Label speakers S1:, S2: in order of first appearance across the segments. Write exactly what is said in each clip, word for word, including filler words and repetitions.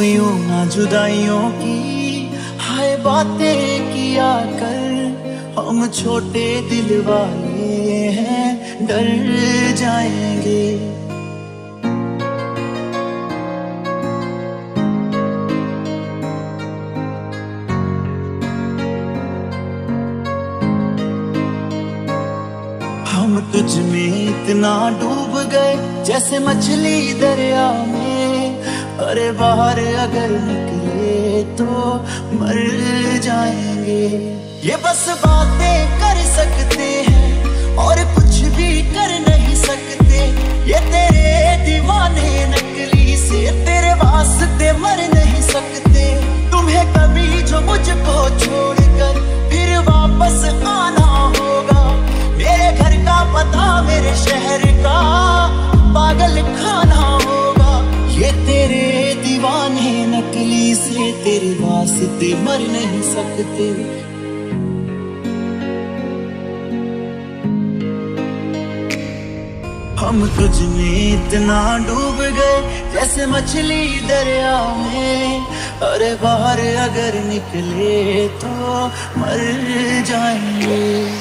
S1: यूं ना जुदाइयों की हाय बातें किया कर, हम छोटे दिल वाले हैं डर जाएंगे। हम तुझ में इतना डूब गए जैसे मछली दरिया में, अरे बाहर अगर निकले तो मर जाएंगे। ये बस बातें कर सकते हैं और कुछ भी कर नहीं सकते, ये तेरे दीवाने नकली से तेरे वास्ते मर नहीं सकते। तुम्हें कभी जो मुझको छोड़कर फिर वापस आना होगा, मेरे घर का पता मेरे शहर का पागल खाना होगा। ये तेरे दीवाने नकली से तेरे वास्ते मर नहीं सकते। हम तुझ में इतना डूब गए जैसे मछली दरिया में, अरे बाहर अगर निकले तो मर जाएंगे।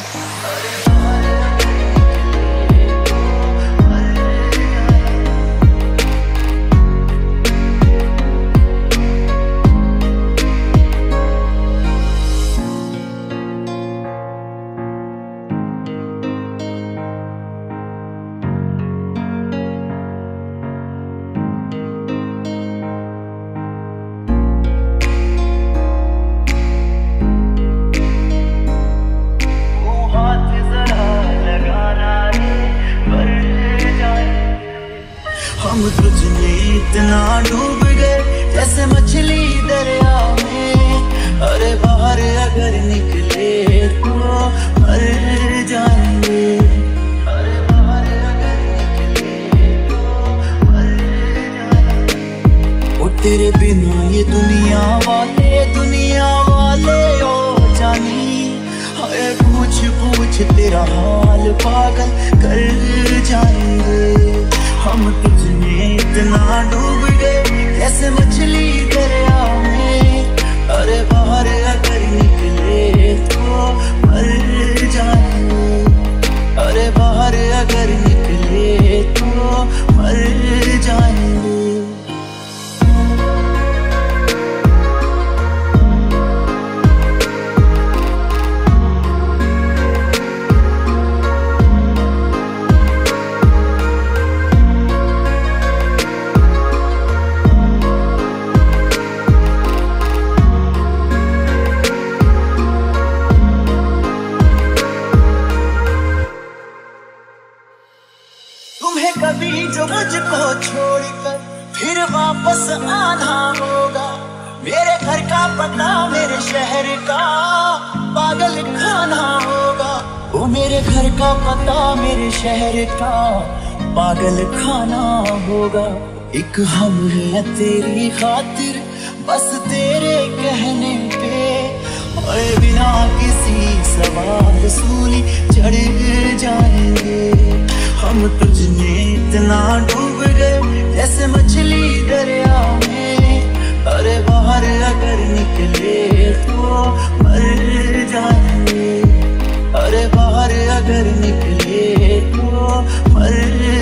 S1: हम तुझ में इतना डूब गए जैसे मछली दरिया में, अरे बाहर अगर निकले तो मर जाएंगे। अरे बाहर अगर निकले तो मर जाएंगे। ओ तेरे बिना ये दुनिया वाले दुनिया वाले ओ जानी, हाय पूछ पूछ तेरा हाल पागल कर जाएंगे। हम तुझ में इतना डूब गए जैसे मछली दरिया में, अरे बाहर अगर निकले तो मर जाएंगे। अरे बाहर अगर निकले तो मर जाएंगे। तुम्हें कभी जो मुझको छोड़कर फिर वापस आना होगा, मेरे घर का पता मेरे शहर का पागल खाना होगा। वो मेरे घर का पता मेरे शहर का पागल खाना होगा। एक हम है तेरी खातिर बस तेरे कहने पे, और बिना किसी सवाल सूली चढ़ जाएंगे। हम तुझ में इतना डूब गए जैसे मछली दरिया में, अरे बाहर अगर निकले तो मर जाएंगे। अरे बाहर अगर निकले तो मर